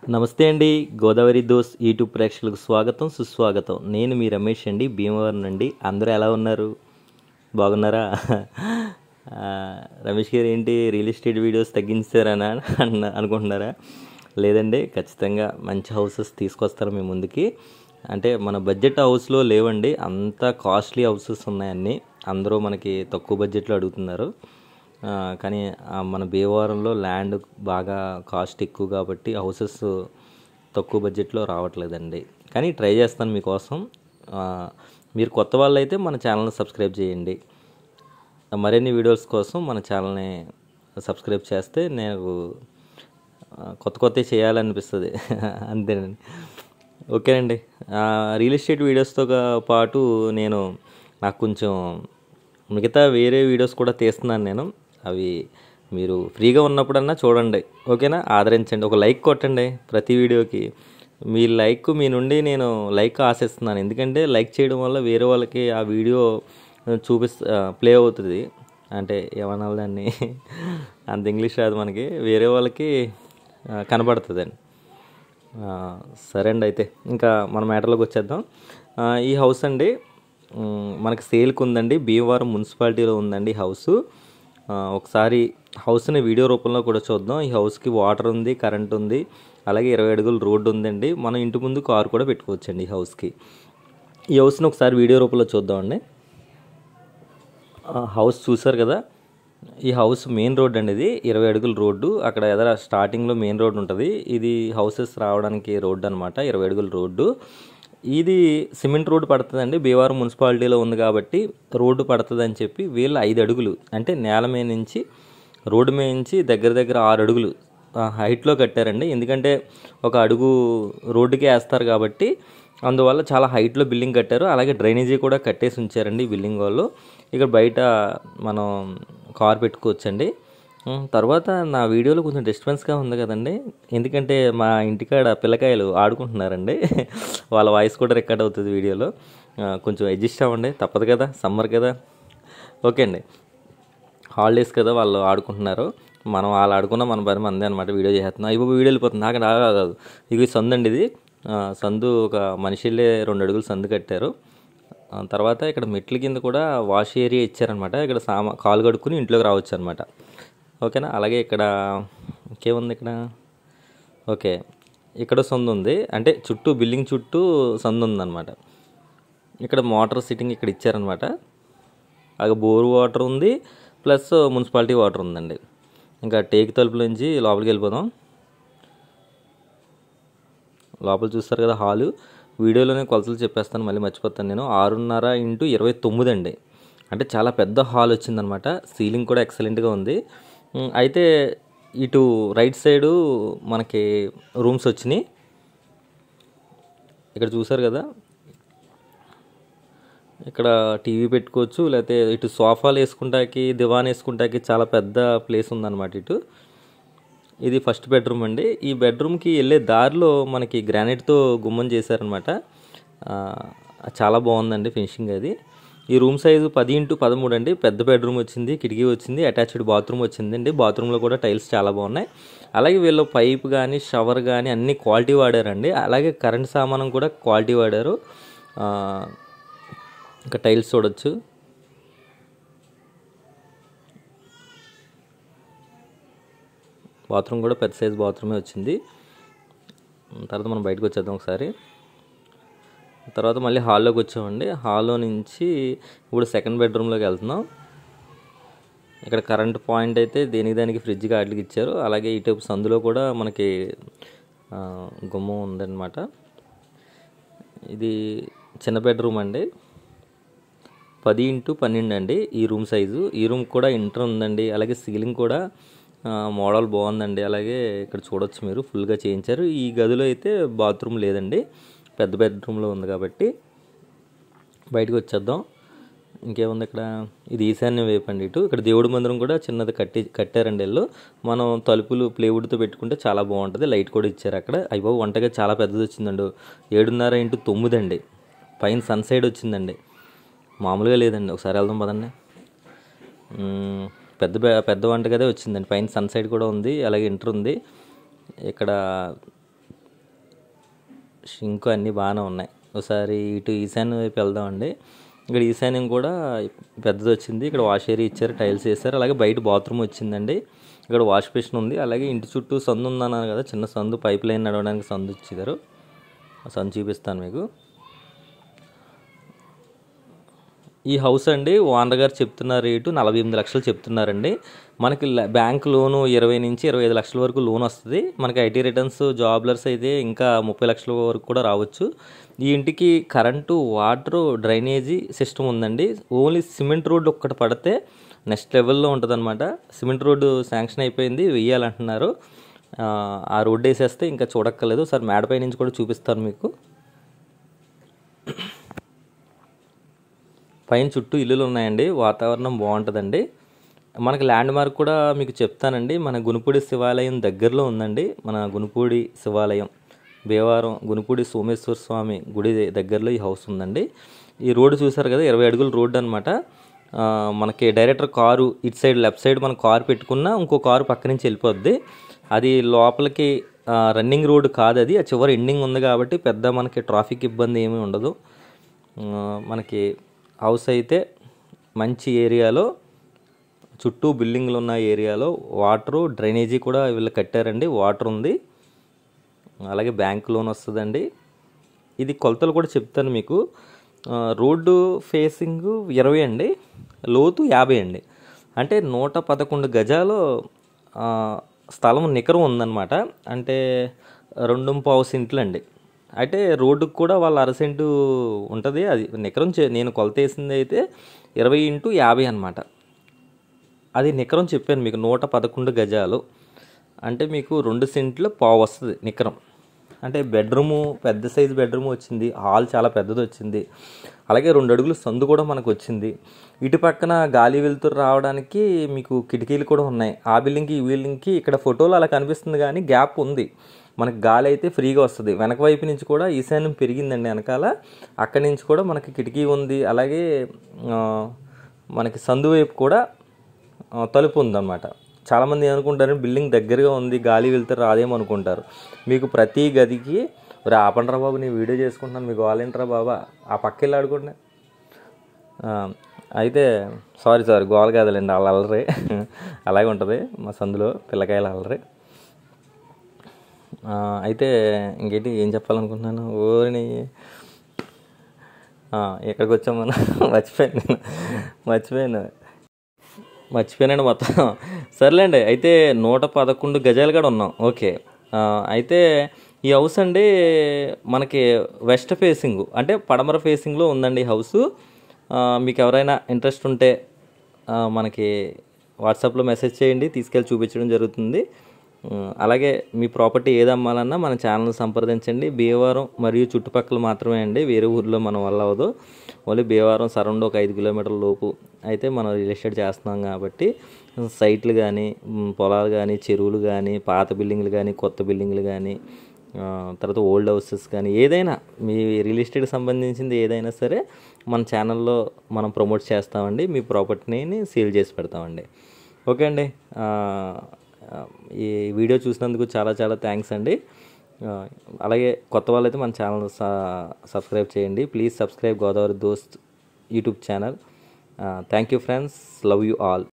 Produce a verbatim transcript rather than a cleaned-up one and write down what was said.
నమస్తే అండి. Godavari those YouTube ప్రేక్షకులకు స్వాగతం, సుస్వాగతం. నేను మీ రమేష్ అండి, భీమవరం నుండి. అందరూ ఎలా ఉన్నారు? బాగున్నారా? రమేష్ గారు ఏంటి రియల్ ఎస్టేట్ వీడియోస్ తగ్గించారనా అన్న అనుకుంటున్నారా? లేదండి, ఖచ్చితంగా మంచి హౌసెస్ తీసుకొస్తారు మీ ముందుకి. అంటే మన బడ్జెట్ హౌస్లో లేవండి, అంత కాస్ట్లీ హౌసెస్ ఉన్నాయి అన్నీ. అందరూ మనకి తక్కువ బడ్జెట్లో అడుగుతున్నారు. కానీ మన భీమవరంలో ల్యాండ్ బాగా కాస్ట్ ఎక్కువ కాబట్టి హౌసెస్ తక్కువ బడ్జెట్లో రావట్లేదండి. కానీ ట్రై చేస్తాను మీకోసం. మీరు కొత్త వాళ్ళు అయితే మన ఛానల్ని సబ్స్క్రైబ్ చేయండి. మరిన్ని వీడియోస్ కోసం మన ఛానల్ని సబ్స్క్రైబ్ చేస్తే నేను కొత్త కొత్త చేయాలనిపిస్తుంది అంతేనండి. ఓకేనండి. రియల్ ఎస్టేట్ వీడియోస్తో పాటు నేను నాకు కొంచెం మిగతా వేరే వీడియోస్ కూడా తీస్తున్నాను నేను. అవి మీరు ఫ్రీగా ఉన్నప్పుడన్నా చూడండి, ఓకేనా? ఆదరించండి, ఒక లైక్ కొట్టండి ప్రతి వీడియోకి. మీ లైక్ మీ నుండి నేను లైక్ ఆశిస్తున్నాను, ఎందుకంటే లైక్ చేయడం వల్ల వేరే వాళ్ళకి ఆ వీడియో చూపిస్తా ప్లే అవుతుంది. అంటే ఏమన్నా దాన్ని అంత ఇంగ్లీష్ రాదు మనకి, వేరే వాళ్ళకి కనబడుతుందండి. సరే అండి, అయితే ఇంకా మన మ్యాటర్లోకి వచ్చేద్దాం. ఈ హౌస్ అండి మనకి సేల్కి ఉందండి, భీమవరం మున్సిపాలిటీలో ఉందండి హౌస్. ఒకసారి హౌస్ని వీడియో రూపంలో కూడా చూద్దాం. ఈ హౌస్కి వాటర్ ఉంది, కరెంట్ ఉంది, అలాగే ఇరవై అడుగులు రోడ్డు ఉందండి. మనం ఇంటి ముందు కారు కూడా పెట్టుకోవచ్చండి ఈ హౌస్కి. ఈ హౌస్ని ఒకసారి వీడియో రూపంలో చూద్దామండి. హౌస్ చూసారు కదా, ఈ హౌస్ మెయిన్ రోడ్ అండి. ఇది ఇరవై అడుగుల రోడ్డు. అక్కడ ఎదర స్టార్టింగ్లో మెయిన్ రోడ్ ఉంటుంది. ఇది హౌసెస్ రావడానికి రోడ్డు అనమాట, ఇరవై అడుగుల రోడ్డు. ఇది సిమెంట్ రోడ్డు పడుతుందండి, భీమవరం మున్సిపాలిటీలో ఉంది కాబట్టి రోడ్డు పడుతుంది అని చెప్పి వీళ్ళు ఐదు అడుగులు అంటే నేల మీద నుంచి రోడ్డు మీద నుంచి దగ్గర దగ్గర ఆరు అడుగులు హైట్లో కట్టారండి. ఎందుకంటే ఒక అడుగు రోడ్డుకి వేస్తారు కాబట్టి అందువల్ల చాలా హైట్లో బిల్డింగ్ కట్టారు. అలాగే డ్రైనేజీ కూడా కట్టేసి ఉంచారండి ఈ బిల్డింగ్ వాళ్ళు. ఇక్కడ బయట మనం కార్ పెట్టుకోవచ్చండి. తర్వాత నా వీడియోలో కొంచెం డిస్టర్బెన్స్గా ఉంది కదండి, ఎందుకంటే మా ఇంటికాడ పిల్లకాయలు ఆడుకుంటున్నారండి. వాళ్ళ వాయిస్ కూడా రికార్డ్ అవుతుంది వీడియోలో. కొంచెం అడ్జస్ట్ అవ్వండి, తప్పదు కదా, సమ్మర్ కదా. ఓకే అండి, హాలిడేస్ కదా, వాళ్ళు ఆడుకుంటున్నారు. మనం వాళ్ళు ఆడుకున్నా మన పని మందే అనమాట. వీడియో చేస్తున్నాం, ఇవ్వ వీడియో వెళ్ళిపోతుంది. నాకు కాదు, ఇది సందు అండి. ఇది సందు, ఒక మనిషిలే రెండు అడుగులు సందు కట్టారు. తర్వాత ఇక్కడ మెట్ల కింద కూడా వాష్ ఏరియా ఇచ్చారనమాట. ఇక్కడ సామా కాలు కడుక్కుని ఇంట్లోకి రావచ్చు అనమాట, ఓకేనా? అలాగే ఇక్కడ ఇంకేముంది, ఇక్కడ ఓకే ఇక్కడ సందు ఉంది, అంటే చుట్టూ బిల్డింగ్ చుట్టూ సందు ఉందన్నమాట. ఇక్కడ మోటార్ సిట్టింగ్ ఇక్కడ ఇచ్చారనమాట. అలాగే బోర్ వాటర్ ఉంది, ప్లస్ మున్సిపాలిటీ వాటర్ ఉందండి. ఇంకా టేక్ తలుపుల నుంచి లోపలికి వెళ్ళిపోదాం. లోపల చూస్తారు కదా హాలు, వీడియోలోనే కొలతలు చెప్పేస్తాను, మళ్ళీ మర్చిపోతాను నేను. ఆరున్నర ఇంటూ ఇరవై తొమ్మిది అండి, అంటే చాలా పెద్ద హాల్ వచ్చిందనమాట. సీలింగ్ కూడా ఎక్సలెంట్గా ఉంది. అయితే ఇటు రైట్ సైడు మనకి రూమ్స్ వచ్చినాయి. ఇక్కడ చూసారు కదా, ఇక్కడ టీవీ పెట్టుకోవచ్చు, లేకపోతే ఇటు సోఫాలు వేసుకుంటాకి, దివాన్ వేసుకుంటాకి చాలా పెద్ద ప్లేస్ ఉందన్నమాట ఇటు. ఇది ఫస్ట్ బెడ్రూమ్ అండి. ఈ బెడ్రూమ్కి వెళ్ళే దారిలో మనకి గ్రానైట్తో గుమ్మం చేశారనమాట. చాలా బాగుందండి ఫినిషింగ్ అది. ఈ రూమ్ సైజు పది ఇంటూ పదమూడు అండి. పెద్ద బెడ్రూమ్ వచ్చింది, కిటికీ వచ్చింది, అటాచ్డ్ బాత్రూమ్ వచ్చిందండి. బాత్రూంలో కూడా టైల్స్ చాలా బాగున్నాయి. అలాగే వీళ్ళు పైప్ కానీ షవర్ కానీ అన్ని క్వాలిటీ వాడారండి. అలాగే కరెంట్ సామానం కూడా క్వాలిటీ వాడారు. ఇంకా టైల్స్ చూడొచ్చు. బాత్రూమ్ కూడా పెద్ద సైజ్ బాత్రూమే వచ్చింది. తర్వాత మనం బయటకు వచ్చేద్దాం ఒకసారి. తర్వాత మళ్ళీ హాల్లోకి వచ్చామండి. హాల్లో నుంచి ఇప్పుడు సెకండ్ బెడ్రూమ్లోకి వెళ్తున్నాం. ఇక్కడ కరెంట్ పాయింట్ అయితే దేనికి దానికి ఫ్రిడ్జ్కి వాటికి ఇచ్చారు. అలాగే ఇటు సందులో కూడా మనకి గుమ్మం ఉందన్నమాట. ఇది చిన్న బెడ్రూమ్ అండి, పది ఇంటూ పన్నెండు అండి ఈ రూమ్ సైజు. ఈ రూమ్ కూడా ఇంటర్ ఉందండి. అలాగే సీలింగ్ కూడా మోడల్ బాగుందండి. అలాగే ఇక్కడ చూడొచ్చు మీరు, ఫుల్గా చేయించారు. ఈ గదిలో అయితే బాత్రూమ్ లేదండి, పెద్ద బెడ్రూమ్లో ఉంది కాబట్టి. బయటకు వచ్చేద్దాం. ఇంకేముంది ఇక్కడ, ఇది ఈశాన్య వైపు అండి. ఇటు ఇక్కడ దేవుడి మందిరం కూడా చిన్నది కట్టి కట్టారండి వీళ్ళు. మనం తలుపులు ప్లేవుడ్తో పెట్టుకుంటే చాలా బాగుంటుంది. లైట్ కూడా ఇచ్చారు అక్కడ. అయ్యో వంటగా చాలా పెద్దది వచ్చిందండి, ఏడున్నర ఇంటూ తొమ్మిది అండి. పైన సన్ సైడ్ వచ్చిందండి, మామూలుగా లేదండి. ఒకసారి వెళ్దాం పదండి. పెద్ద పెద్ద వంటగదే వచ్చిందండి, పైన సన్ సైడ్ కూడా ఉంది, అలాగే ఇంటర్ ఉంది. ఇక్కడ షింక్ అన్నీ బాగానే ఉన్నాయి. ఒకసారి ఇటు ఈశాన్యం వైపు వెళ్దామండి. ఇక్కడ ఈశాన్యం కూడా పెద్దది వచ్చింది. ఇక్కడ వాష్ ఏరియా ఇచ్చారు, టైల్స్ వేసారు. అలాగే బయట బాత్రూమ్ వచ్చిందండి. ఇక్కడ వాష్ బేసిన్ ఉంది. అలాగే ఇంటి చుట్టూ సందు ఉందన్నాను కదా, చిన్న సందు, పైప్ లైన్ నడవడానికి సందు ఇచ్చారు. ఆ సందు చూపిస్తాను మీకు. ఈ హౌస్ అండి ఓనర్ గారు చెప్తున్న రేటు నలభై ఎనిమిది లక్షలు చెప్తున్నారండి. మనకి బ్యాంక్ లోను ఇరవై నుంచి ఇరవై ఐదు లక్షల వరకు లోన్ వస్తుంది. మనకి ఐటీ రిటర్న్స్, జాబ్లర్స్ అయితే ఇంకా ముప్పై లక్షల వరకు కూడా రావచ్చు. ఈ ఇంటికి కరెంటు, వాటర్, డ్రైనేజీ సిస్టమ్ ఉందండి. ఓన్లీ సిమెంట్ రోడ్డు ఒక్కటి పడితే నెక్స్ట్ లెవెల్లో ఉంటుంది అనమాట. సిమెంట్ రోడ్డు శాంక్షన్ అయిపోయింది, వెయ్యాలంటున్నారు. ఆ రోడ్డు వేసేస్తే ఇంకా చూడక్కర్లేదు. సార్ మేడపై నుంచి కూడా చూపిస్తాను మీకు. పైన చుట్టూ ఇల్లులు ఉన్నాయండి, వాతావరణం బాగుంటుందండి. మనకి ల్యాండ్ మార్క్ కూడా మీకు చెప్తానండి. మన గునుపూడి శివాలయం దగ్గరలో ఉందండి. మన గునుపూడి శివాలయం, భీమవరం గునుపూడి సోమేశ్వర స్వామి గుడి దగ్గరలో ఈ హౌస్ ఉందండి. ఈ రోడ్డు చూసారు కదా, ఇరవై అడుగుల రోడ్డు అనమాట. మనకి డైరెక్టర్ కారు ఇటు సైడ్ లెఫ్ట్ సైడ్ మన కారు పెట్టుకున్నా ఇంకో కారు పక్క నుంచి వెళ్ళిపోద్ది. అది లోపలికి రన్నింగ్ రోడ్డు కాదు, అది ఆ చివరి ఎండింగ్ ఉంది కాబట్టి పెద్ద మనకి ట్రాఫిక్ ఇబ్బంది ఏమీ ఉండదు. మనకి హౌస్ అయితే మంచి ఏరియాలో, చుట్టూ బిల్డింగ్లు ఉన్న ఏరియాలో, వాటరు, డ్రైనేజీ కూడా వీళ్ళు కట్టారండి. వాటర్ ఉంది, అలాగే బ్యాంక్ లోన్ వస్తుందండి. ఇది కొలతలు కూడా చెప్తాను మీకు. రోడ్డు ఫేసింగ్ ఇరవై అండి, లోతు యాభై అండి. అంటే నూట పదకొండు గజాలు స్థలం నికరం ఉందన్నమాట. అంటే రెండు పావు సెంట్లు అండి. అయితే రోడ్డుకు కూడా వాళ్ళ అరసెంటు ఉంటుంది. అది నికరం నేను కొలత వేసింది అయితే ఇరవై ఇంటూ యాభై అనమాట. అది నికరం చెప్పాను మీకు. నూట పదకొండు గజాలు అంటే మీకు రెండు సెంట్లు పావు వస్తుంది నికరం. అంటే బెడ్రూము పెద్ద సైజు బెడ్రూమ్ వచ్చింది, హాల్ చాలా పెద్దది వచ్చింది. అలాగే రెండు అడుగులు సందు కూడా మనకు వచ్చింది. ఇటు పక్కన గాలి వెలుతురు రావడానికి మీకు కిటికీలు కూడా ఉన్నాయి. ఆ బిల్డింగ్కి ఈ బిల్డింగ్కి ఇక్కడ ఫోటోలో అలా కనిపిస్తుంది కానీ గ్యాప్ ఉంది. మనకి గాలి అయితే ఫ్రీగా వస్తుంది. వెనక వైపు నుంచి కూడా ఈశాన్యం పెరిగిందండి వెనకాల, అక్కడి నుంచి కూడా మనకి కిటికీ ఉంది. అలాగే మనకి సందు వైపు కూడా తలుపు ఉందన్నమాట. చాలామంది ఏమనుకుంటారు, బిల్డింగ్ దగ్గరగా ఉంది, గాలి వెళ్తారు రాదేమో అనుకుంటారు. మీకు ప్రతి గదికి రే ఆపండ్రా బాబు, నేను వీడియో చేసుకుంటున్నాను, మీకు గోలేంట్రా బాబా, ఆ పక్క వెళ్ళి ఆడుకోండి. అయితే సారీ సారీ గోల కాదులేండి, వాళ్ళ అల్లరి అలాగే ఉంటుంది మా సందులో, పిల్లకాయలు అల్లరి. అయితే ఇంకేంటి ఏం చెప్పాలనుకుంటున్నాను, ఓని ఎక్కడికి వచ్చాము మనం, మర్చిపోయాను నేను మర్చిపోయాను మర్చిపోయానండి మొత్తం. సర్లేండి, అయితే నూట పదకొండు గజాలు కూడా ఉన్నాం. ఓకే, అయితే ఈ హౌస్ అండి మనకి వెస్ట్ ఫేసింగ్ అంటే పడమర ఫేసింగ్లో ఉందండి ఈ హౌసు. మీకు ఎవరైనా ఇంట్రెస్ట్ ఉంటే మనకి వాట్సాప్లో మెసేజ్ చేయండి, తీసుకెళ్ళి చూపించడం జరుగుతుంది. అలాగే మీ ప్రాపర్టీ ఏది అమ్మాలన్నా మన ఛానల్ సంప్రదించండి. భీమవరం మరియు చుట్టుపక్కల మాత్రమే అండి, వేరే ఊర్లో మన వల్ల అవ్వదు. ఓన్లీ భీమవరం సరౌండ్ ఒక ఐదు కిలోమీటర్ల లోపు అయితే మనం రియల్ ఎస్టేట్ చేస్తున్నాం కాబట్టి సైట్లు కానీ, పొలాలు కానీ, చెరువులు కానీ, పాత బిల్డింగ్లు కానీ, కొత్త బిల్డింగ్లు కానీ, తర్వాత ఓల్డ్ హౌసెస్ కానీ, ఏదైనా మీ రియల్ ఎస్టేట్కి సంబంధించింది ఏదైనా సరే మన ఛానల్లో మనం ప్రమోట్ చేస్తామండి. మీ ప్రాపర్టీని సేల్ చేసి పెడతామండి. ఓకే అండి, ఈ వీడియో చూసినందుకు చాలా చాలా థ్యాంక్స్ అండి. అలాగే కొత్త వాళ్ళైతే మన ఛానల్ సబ్స్క్రైబ్ చేయండి. Please subscribe Godavari Dost YouTube channel. Thank you friends, love you all.